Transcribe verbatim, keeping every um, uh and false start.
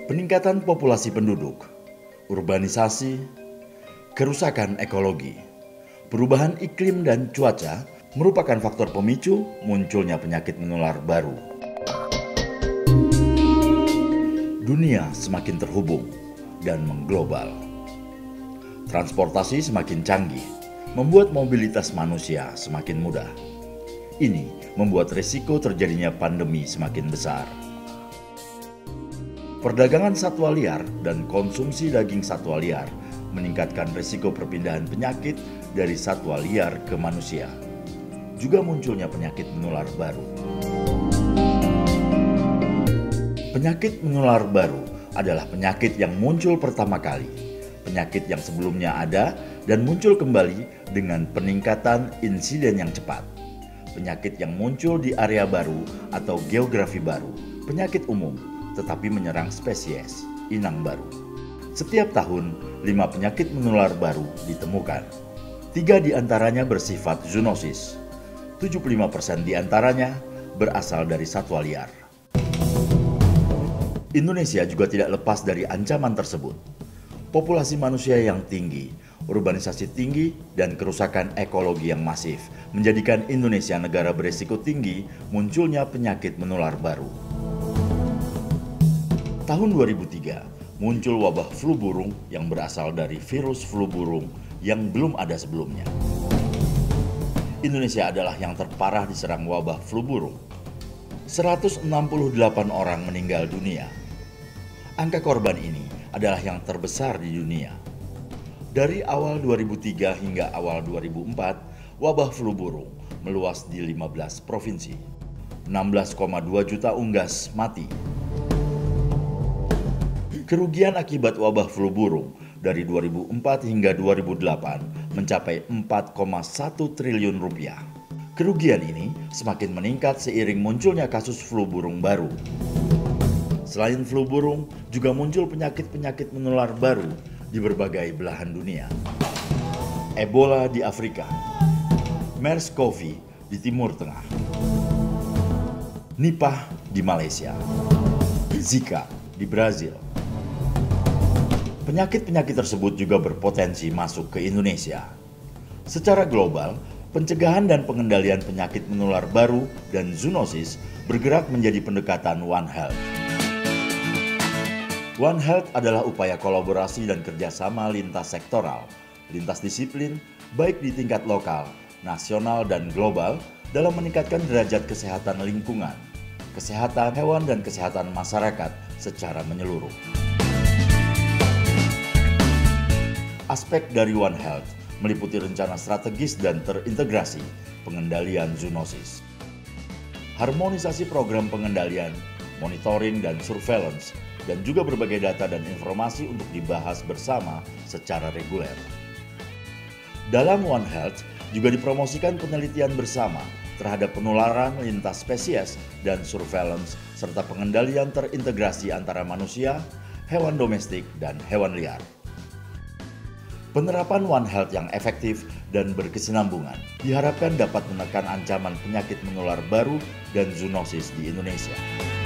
Peningkatan populasi penduduk, urbanisasi, kerusakan ekologi, perubahan iklim dan cuaca merupakan faktor pemicu munculnya penyakit menular baru. Dunia semakin terhubung dan mengglobal. Transportasi semakin canggih, membuat mobilitas manusia semakin mudah. Ini membuat risiko terjadinya pandemi semakin besar. Perdagangan satwa liar dan konsumsi daging satwa liar meningkatkan risiko perpindahan penyakit dari satwa liar ke manusia. Juga munculnya penyakit menular baru. Penyakit menular baru adalah penyakit yang muncul pertama kali. Penyakit yang sebelumnya ada dan muncul kembali dengan peningkatan insiden yang cepat. Penyakit yang muncul di area baru atau geografi baru. Penyakit umum tetapi menyerang spesies inang baru. Setiap tahun, lima penyakit menular baru ditemukan. Tiga di antaranya bersifat zoonosis. tujuh puluh lima persen di antaranya berasal dari satwa liar. Indonesia juga tidak lepas dari ancaman tersebut. Populasi manusia yang tinggi, urbanisasi tinggi, dan kerusakan ekologi yang masif menjadikan Indonesia negara berisiko tinggi munculnya penyakit menular baru. Tahun dua ribu tiga, muncul wabah flu burung yang berasal dari virus flu burung yang belum ada sebelumnya. Indonesia adalah yang terparah diserang wabah flu burung. seratus enam puluh delapan orang meninggal dunia. Angka korban ini adalah yang terbesar di dunia. Dari awal dua ribu tiga hingga awal dua ribu empat, wabah flu burung meluas di lima belas provinsi. enam belas koma dua juta unggas mati. Kerugian akibat wabah flu burung dari dua ribu empat hingga dua ribu delapan mencapai empat koma satu triliun rupiah. Kerugian ini semakin meningkat seiring munculnya kasus flu burung baru. Selain flu burung, juga muncul penyakit-penyakit menular baru di berbagai belahan dunia. Ebola di Afrika, MERS-CoV di Timur Tengah, Nipah di Malaysia, Zika di Brazil. Penyakit-penyakit tersebut juga berpotensi masuk ke Indonesia. Secara global, pencegahan dan pengendalian penyakit menular baru dan zoonosis bergerak menjadi pendekatan One Health. One Health adalah upaya kolaborasi dan kerjasama lintas sektoral, lintas disiplin, baik di tingkat lokal, nasional, dan global dalam meningkatkan derajat kesehatan lingkungan, kesehatan hewan, dan kesehatan masyarakat secara menyeluruh. Aspek dari One Health meliputi rencana strategis dan terintegrasi pengendalian zoonosis, harmonisasi program pengendalian, monitoring dan surveillance, dan juga berbagai data dan informasi untuk dibahas bersama secara reguler. Dalam One Health juga dipromosikan penelitian bersama terhadap penularan lintas spesies dan surveillance serta pengendalian terintegrasi antara manusia, hewan domestik, dan hewan liar. Penerapan One Health yang efektif dan berkesinambungan diharapkan dapat menekan ancaman penyakit menular baru dan zoonosis di Indonesia.